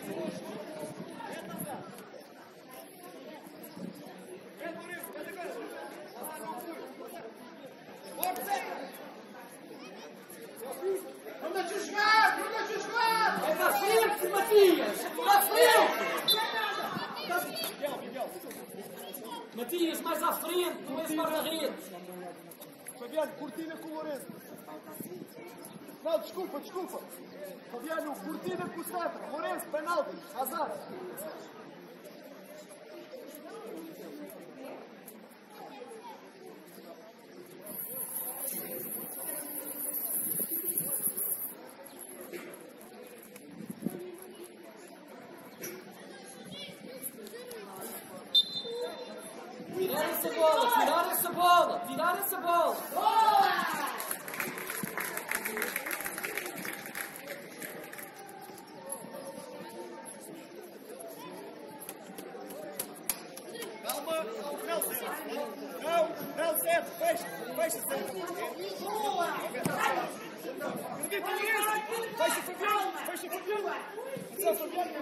Não deixa jogar! Não deixa jogar! É para frente, Matias! Para frente! Matias, mais à frente, não és guarda-redes. Fabiano, cortina com o Lourenço. Não, desculpa. Fabiano, cortina com o Sandro. Lourenço, penalti. Azar. Tirar essa bola! Calma, não, certo, fecha certo. Boa! Acredita nisso! Fecha Fabiano! Atenção, Fabiano,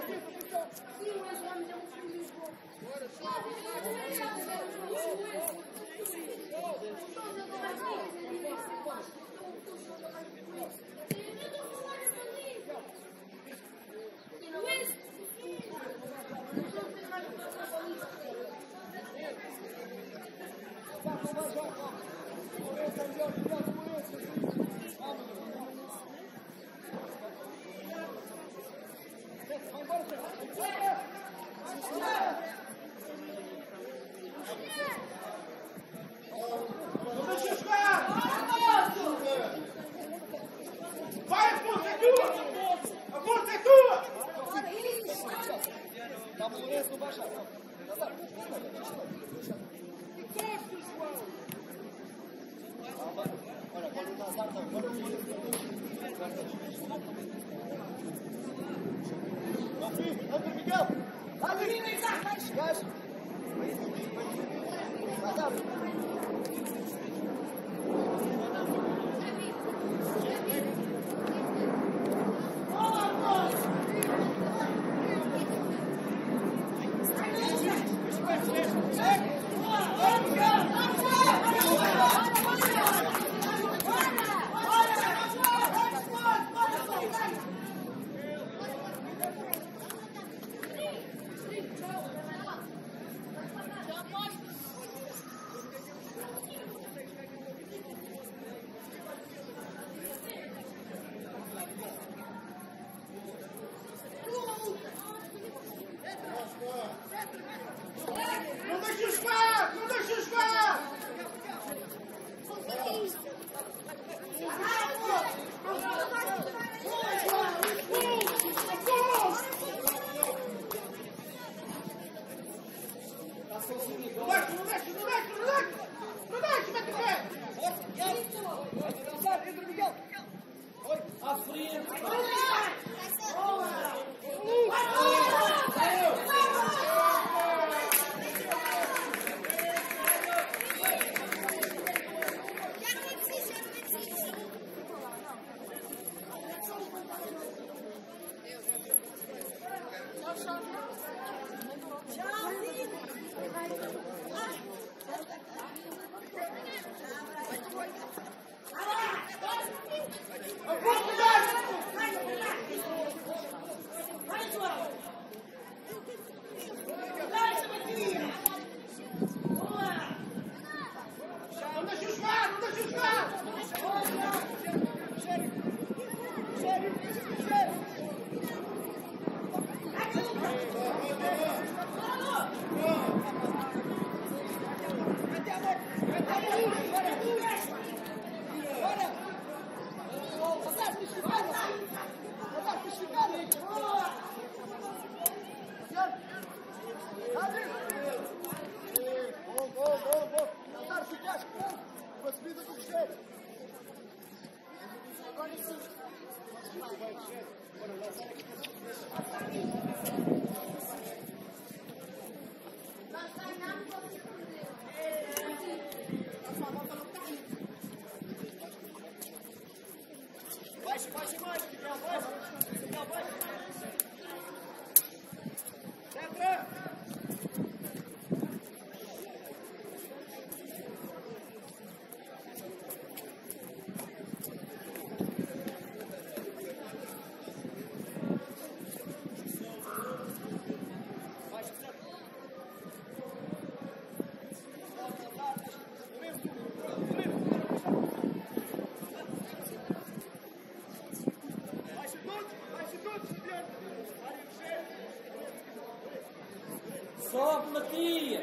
Sobe, Matias.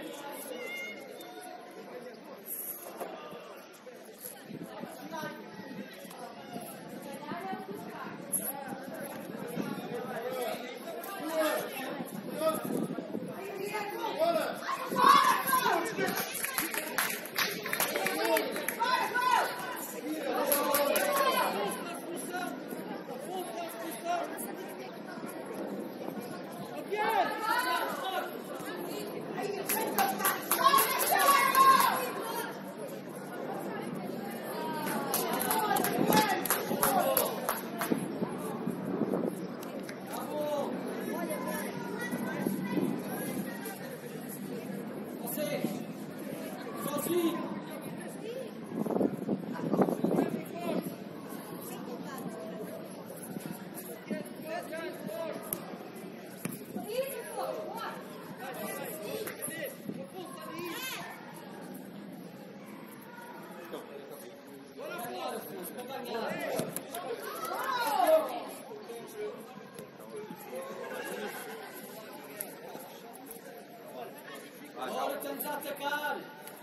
Agora estamos a atacar.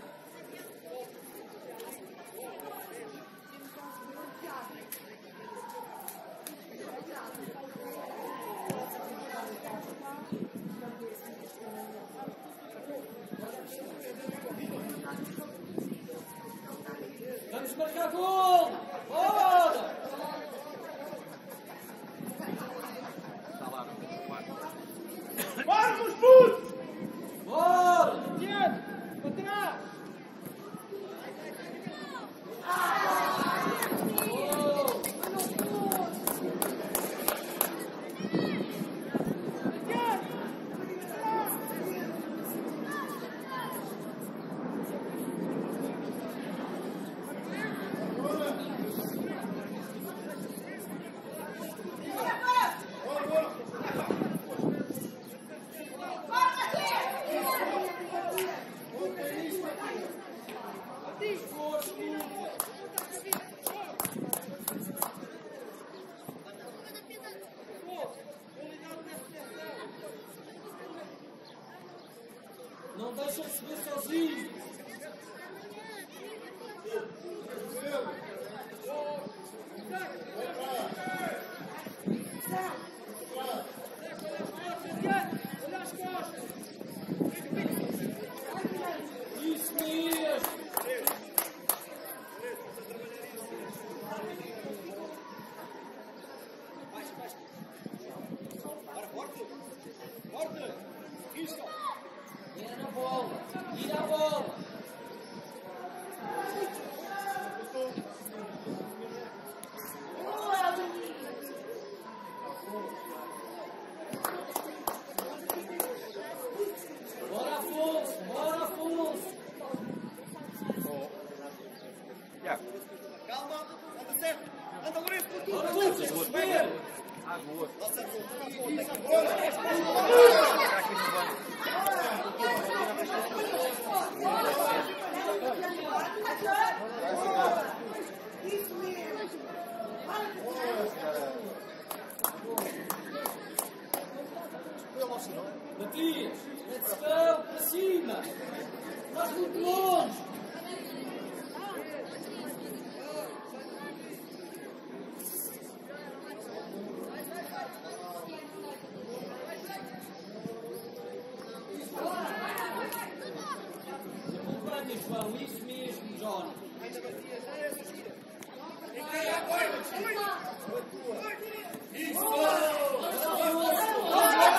Vamos marcar gol! Bora! Vamos, putos! Bora! Diante! Para trás! Não deixa de subir sozinho. Isso mesmo. Vira na bola. Vira a bola. Bora, Afonso. Bora, Afonso. Calma, anda certo! Anda, Lourenço, por tudo! Bora, Lucas. Espera. Matias, let's go, para cima. Estás muito longe. Acompanha, João, isso mesmo, João.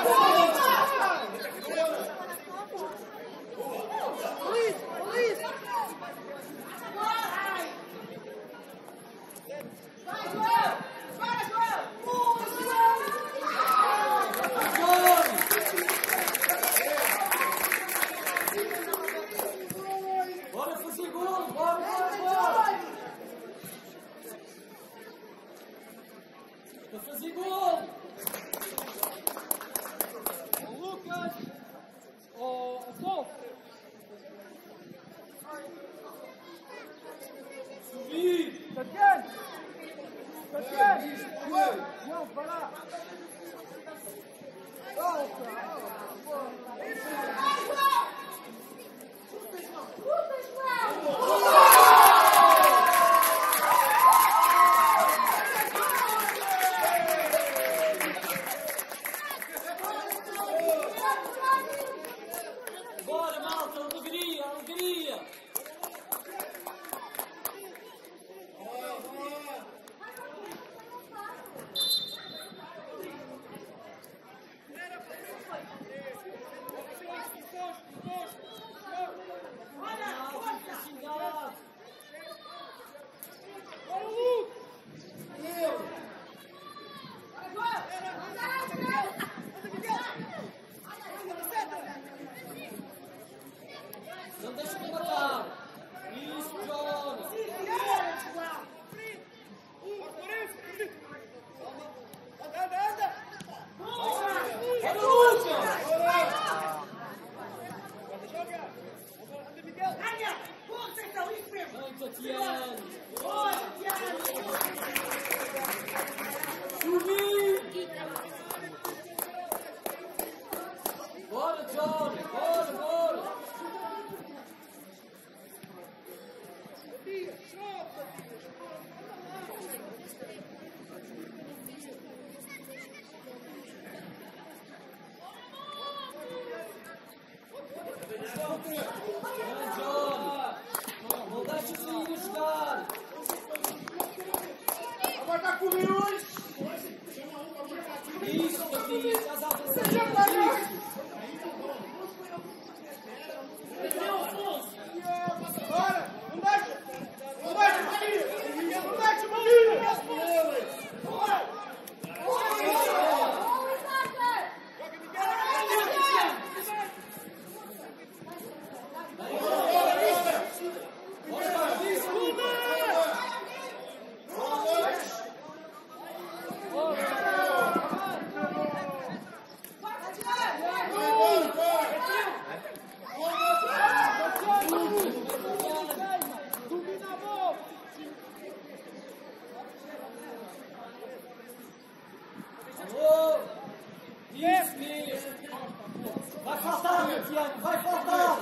Luís! Não deixa de sair a jogar. Agora está com o Luís. Isso, Davi, estás a avançar. Bora, não deixa. Não deixa, Maria. Não deixa, Maria. Bora. Isso mesmo. Vai faltar, Tiago, vai faltar.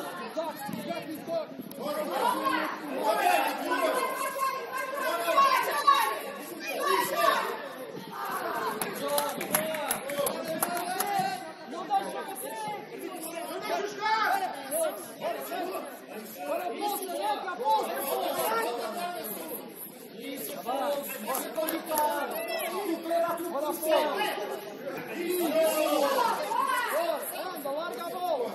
Isso, vai qualificar. Recupera a tua posição. Anda, larga a bola.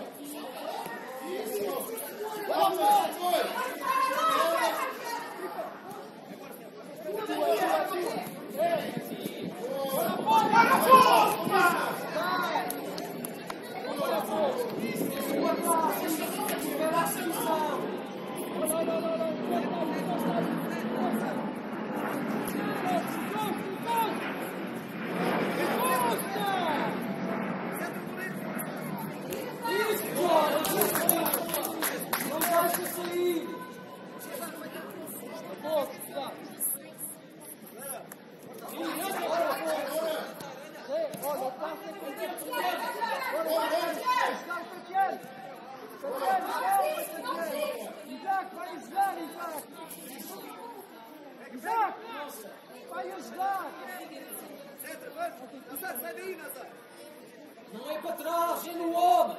Vai ajudar! Não é para trás, é no homem!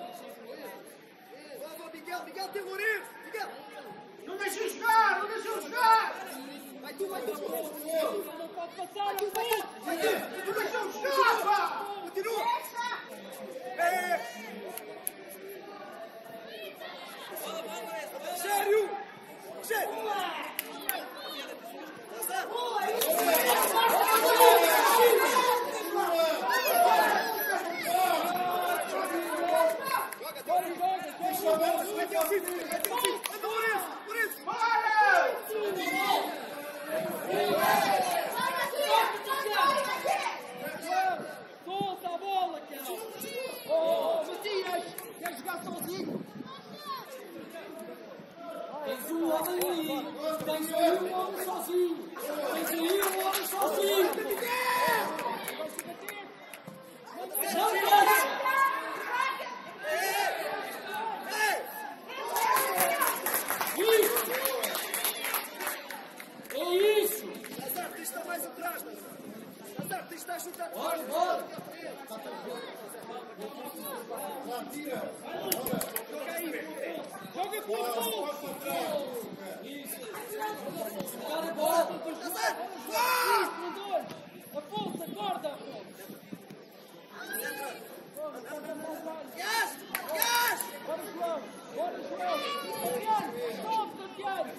Miguel, tem Lourenço! Miguel! Não deixa jogar! Não deixa jogar! Vai tu! Não pode passar! Não deixa jogar, pá! Continua! Sério! Solta a bola, cara! Oh, Matias! Quer jogar sozinho? Tens um homem aí! Tens aí um homem sozinho! Tens aí um homem sozinho! Não deixa! Isso! É isso! Azar, tens de estar mais atrás, Azar, tens de estar a chutar. Bora, bora! Joga com o gol! Isso! Jogar a bola! Afonso, acorda, Afonso! Gás! Bora, João! Santiago! Stop, Santiago!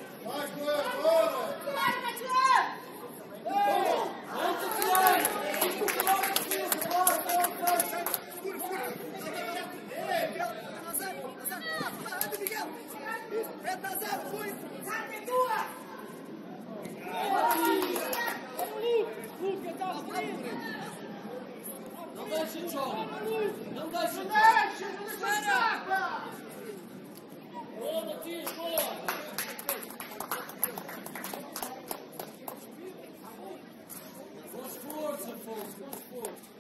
Anda, Tiago! Fica o final da defesa! Bora! Luca, está à frente! Não deixa, jovem! Não deixa! Boa, Matias, boa! Com esforço, Afonso, com esforço!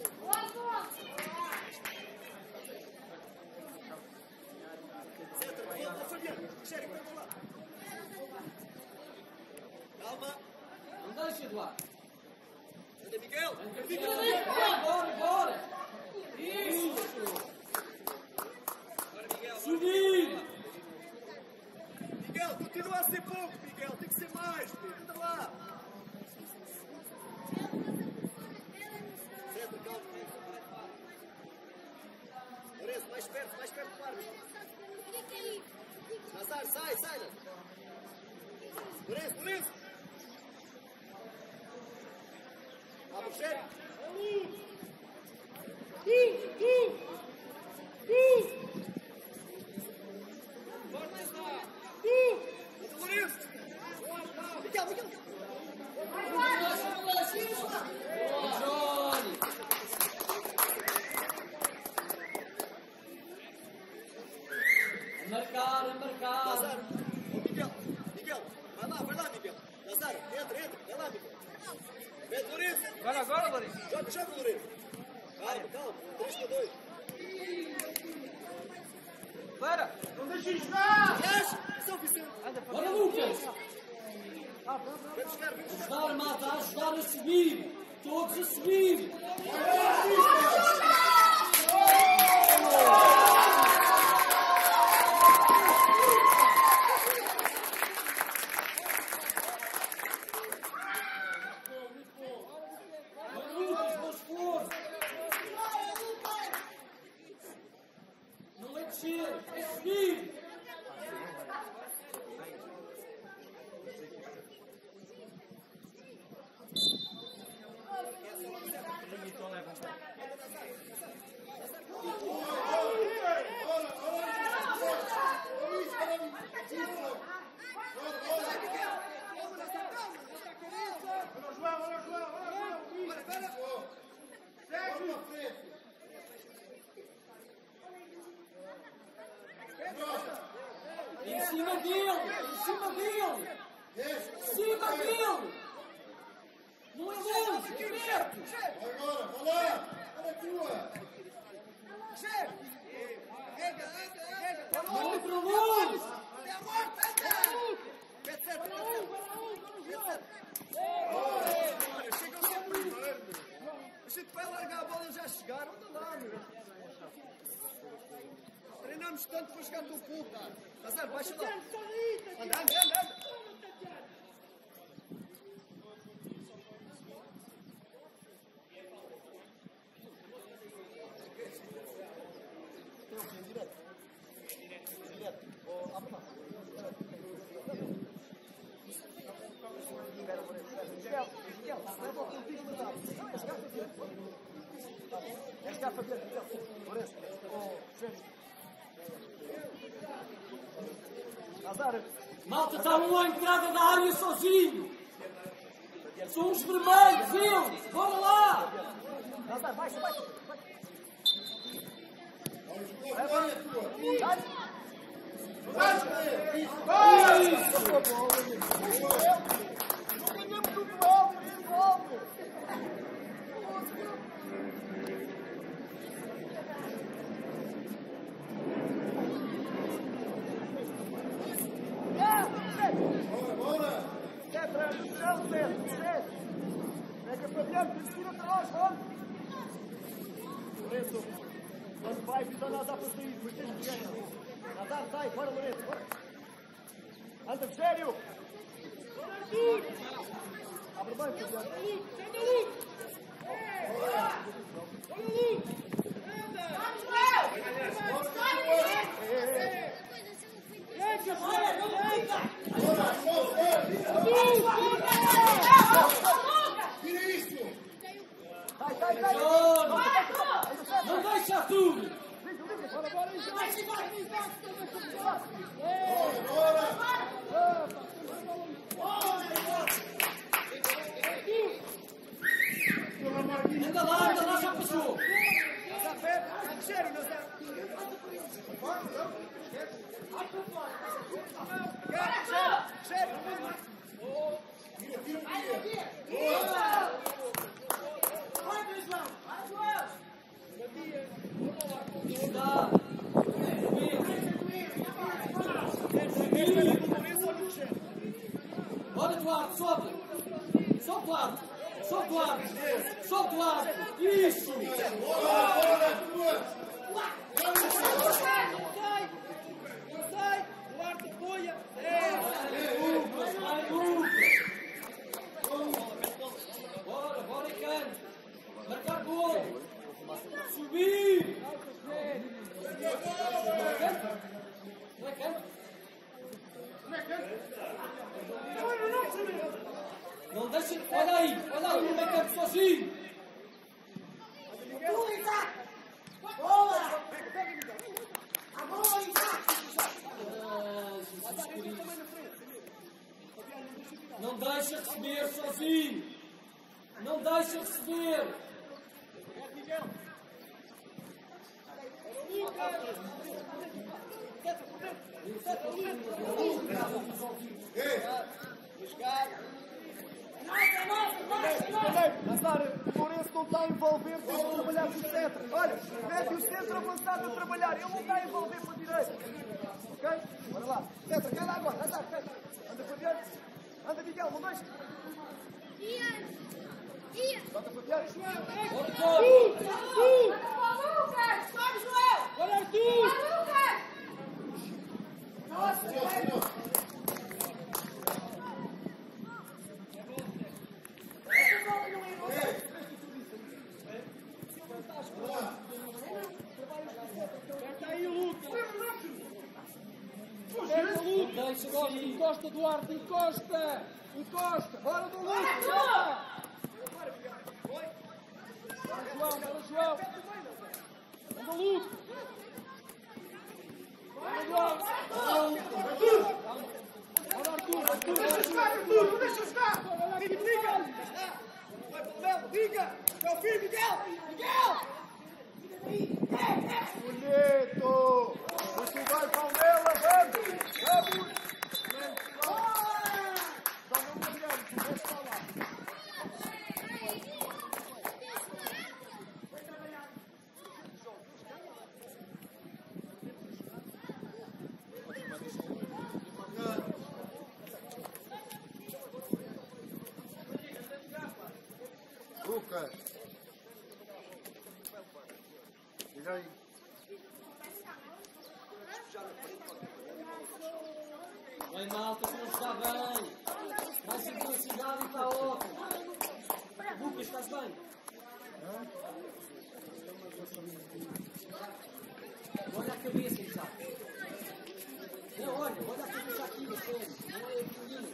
Calma! Não deixa, Eduardo! Anda, Miguel! Bora, bora! Isso! Subir! mais perto do árbitro. Nazar, sai. Lourenço. Vamos, cheio. Marcar. Nazar, Miguel, vai lá, Miguel. Nazar, entra, vai lá, Miguel. Mete Lourenço. Vai agora, Lourenço. Joga, Lourenço. Calma, 3-2. Para! Não deixe jogar! Yes! São Vicente. Bora, Lucas! Vem buscar. Ajudar, malta, ajudar a subir! Todos a subir! Lucas, bom esforço! Não é descer, é subir! Em cima dele! Não é longe, é perto! Agora, vai lá! Olha a tua! Não é para longe! Chegam sempre primeiro. A gente vai largar a bola e já chegaram. Anda lá, meu. Treinamos tanto para jogar no clube. Nazar, baixa lá. Anda. Malta, está um à entrada da área sozinho! São os vermelhos, eles! Bora lá! Nazar, baixa. Olha a tua! Quando vai, precisa Nazar para sair, depois tens que ganhar. Nazar, sai, bora, Lourenço, bora. Anda, sério! Abre o banco, Tira isso! Sai! Não deixa tudo! Anda lá, já passou! Sério, Nazar! Está! Bora, Duarte, sobe! Sobe, Duarte! Sobe, Duarte! Isso! Bora, tua! Sai! Duarte, apoia! Vai, Lucas! Bora, Cano! Marcar gol! Subir! Não deixa receber sozinho. Não deixa receber. Nazar, o Lourenço não está envolvido, tem que trabalhar com o centro. Olha, mete o centro avançado a trabalhar, ele não está a envolver para a direita. Ok? Bora lá. Centro, cai lá agora. Nazar, cai. Anda para diante. Anda, Miguel, não deixa. Bota para diante. Encosta, Duarte, encosta! Encosta! Bora do Lucas! Bora, João! Anda, Lucas! Bora, Arthur! Deixa jogar, Arthur! Não deixa jogar! Vai para o Melo, diga! É o filho, Miguel! Bonito! Você vai para o Melo, vamos! Lucas! Diga aí. Bem, malta, se não está bem. Vai ser velocidade e está ótimo. Lucas, estás bem? Olha a cabeça, Isaac. Não, olha a cabeça aqui, você. Não é aqui.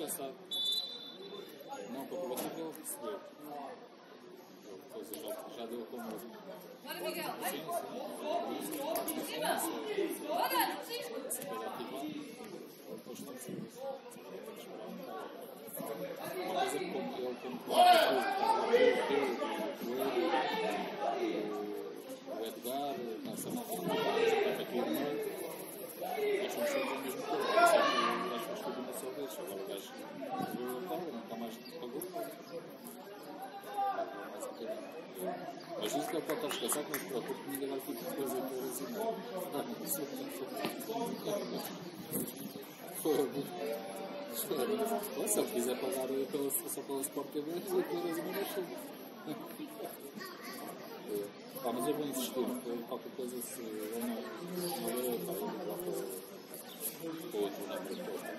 cansado. Não, para provar que ele recebeu. Ele depois já deu como. Bora, Miguel! Sim. Cima! Bora! Sim! Depois não sei. Mas ele como o Edgar, nossa mãe, aqui no meio, nós vamos sempre o mesmo corpo. Nós fomos tudo uma só vez. Agora o gajo viu a carga, nunca mais pagou. Mais um bocadinho. Mas isso que ele pode estar descansado, mas para o corpo ainda vai ficar depois a ter assim. Se ele quiser pagar só pela Sport TV, ele quer as minhas chuvas. Mas eu vou insistir, qualquer coisa se eu não ler, eu vou lá para o outro número de posto.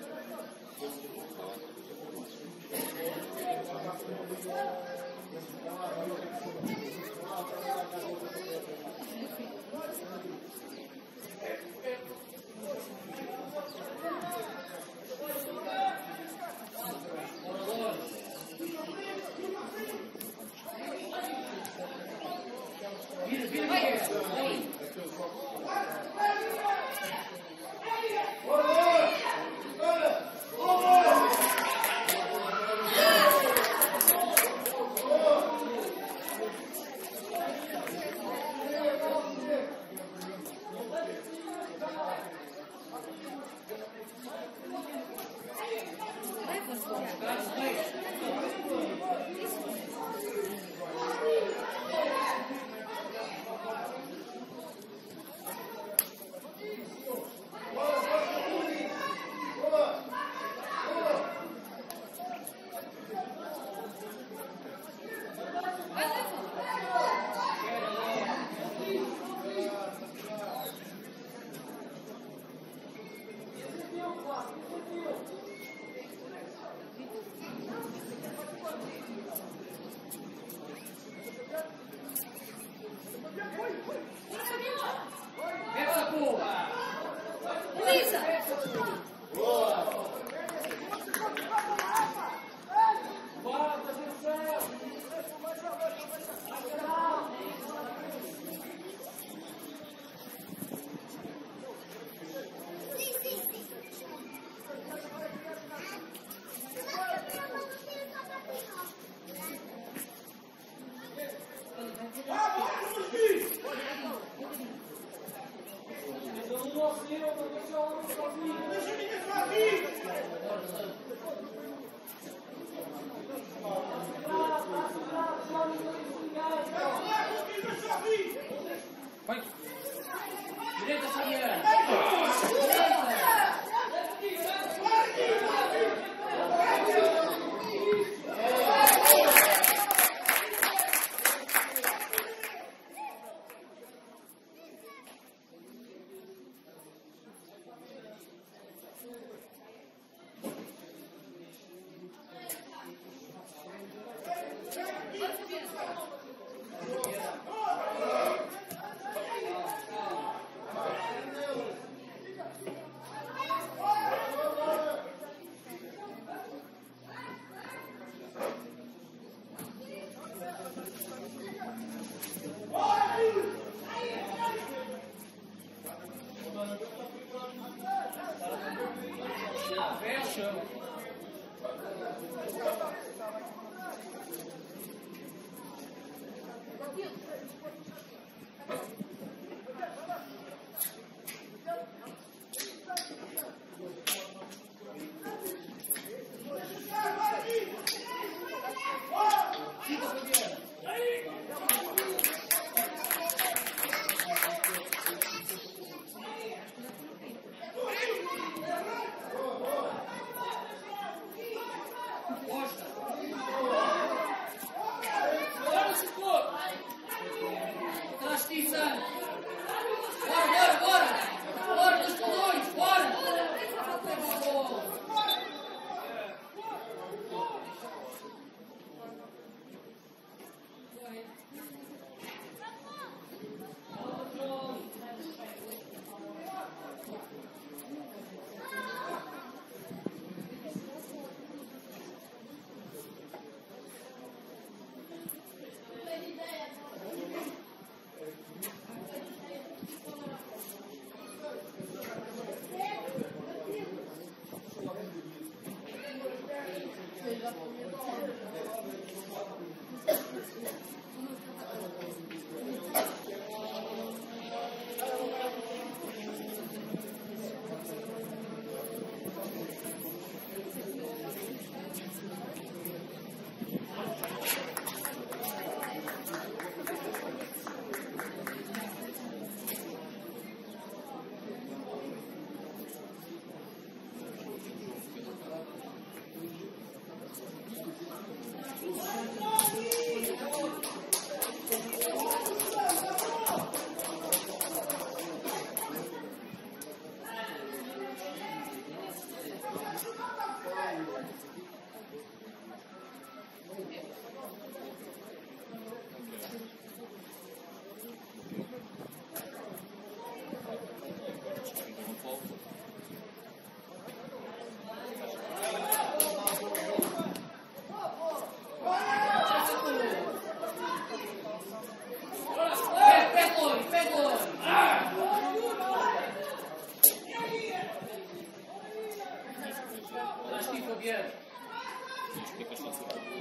Miguel. Știi că așa se face.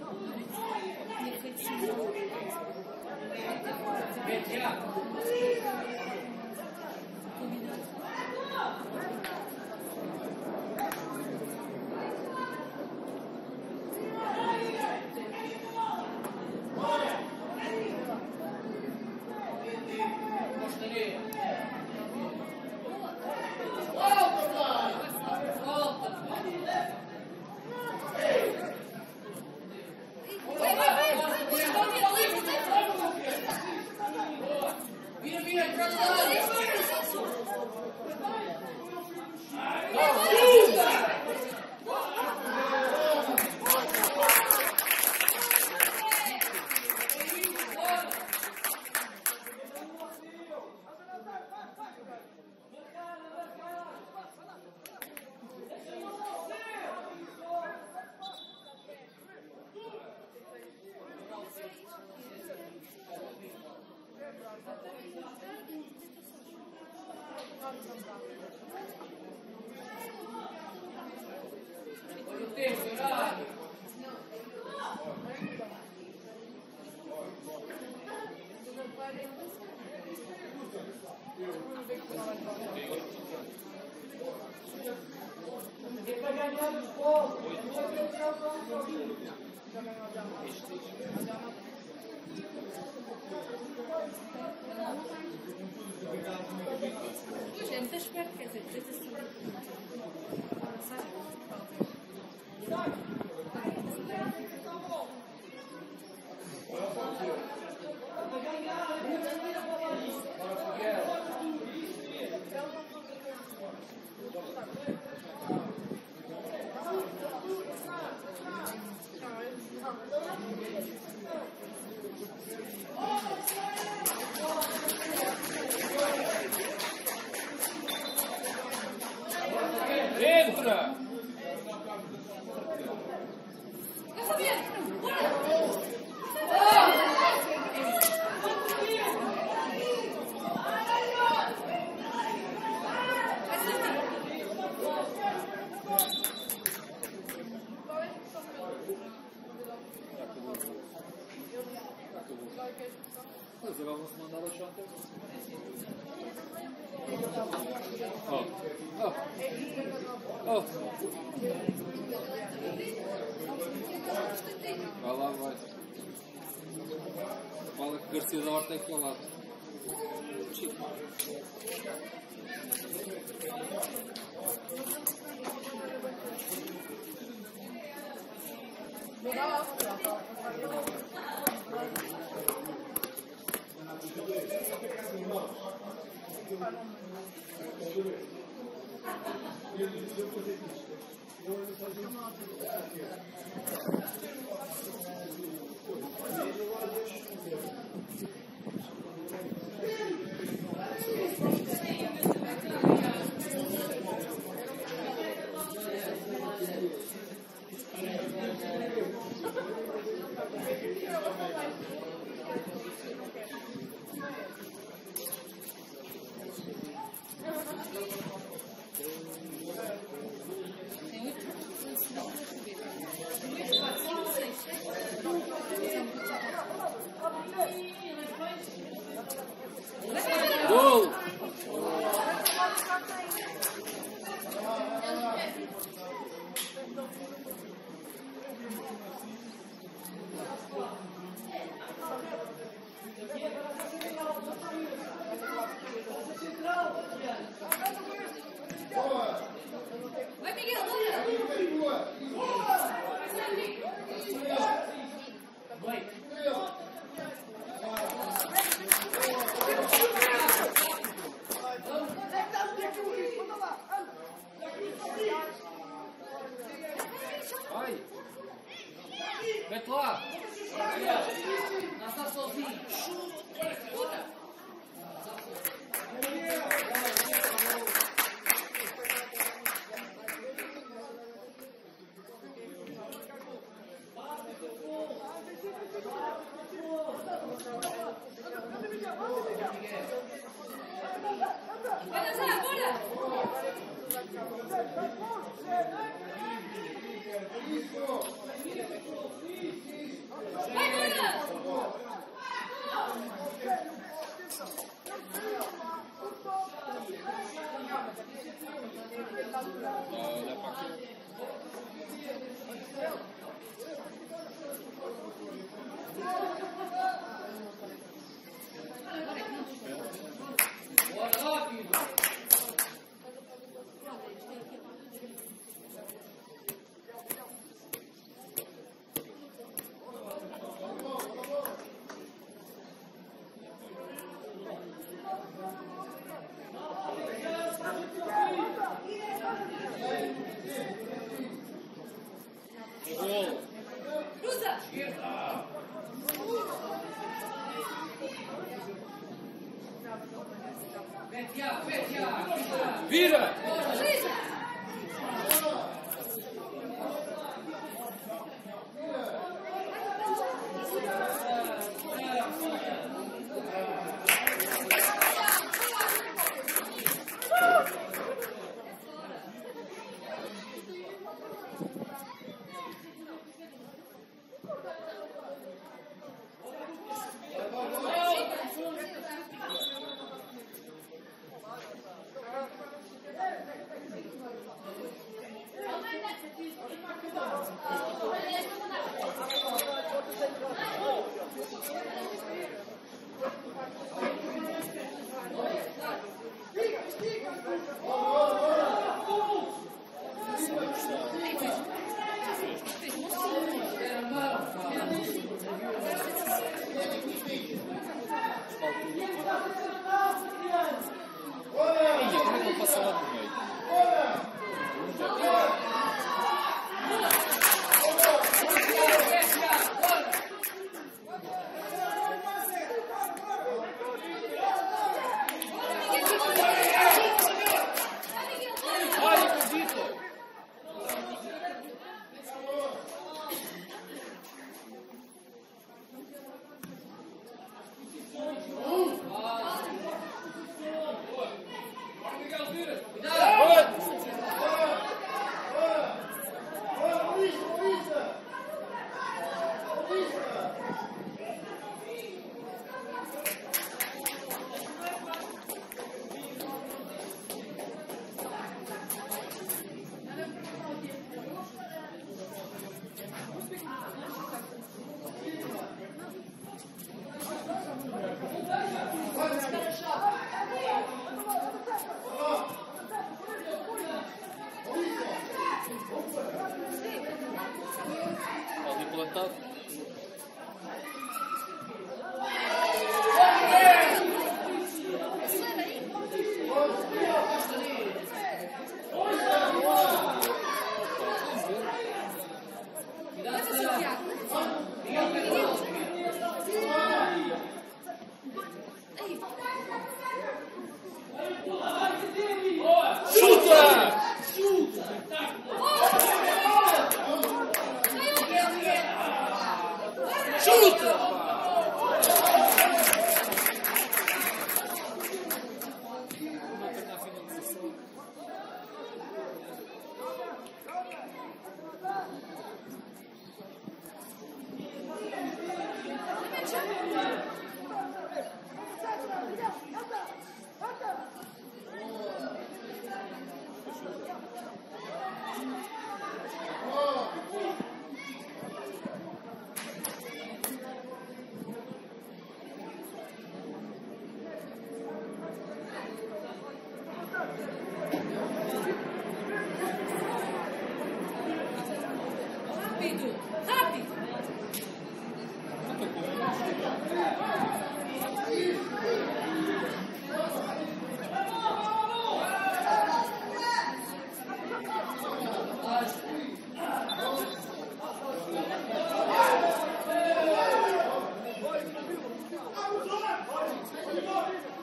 Yeah. É para ganhar os pontos. Hoje é muito esperto, quer dizer, precisa saber. Entra! Eu sabia! Mas agora vão-se mandar ao chão. Oh. Vai lá, vai. Fala que Garcia da Horta é aqui ao lado. Gol! Vai, Miguel, olha! Vai! Mete lá! Não está sozinho. Vai dançar, bora! Vai, bora! Olha para aqui. Bora, rápido. Gol! Cruza! Vem, Tiago. Vira! Gira!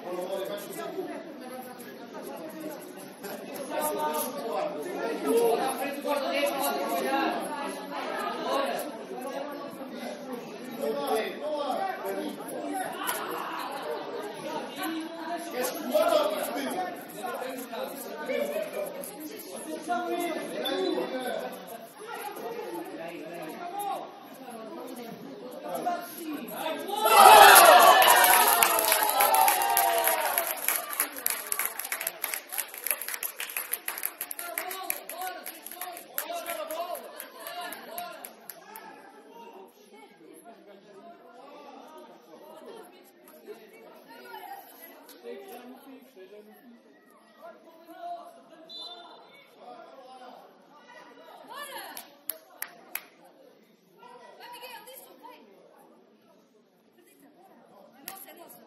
Vai, Miguel, disso, vai. Acredita. É nossa, é nossa.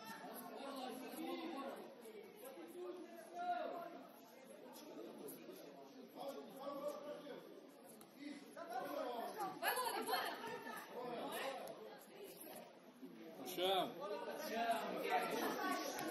Vai, Lodi, bora. No chão.